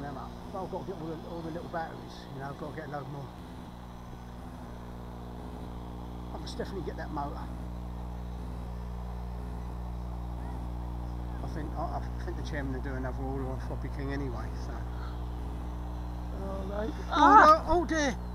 them up. But I've got to get all the little batteries, you know, I've got to get a load more. I must definitely get that motor. I think the chairman will do another order on Floppy King anyway, so. Oh, mate. Oh, no, oh dear!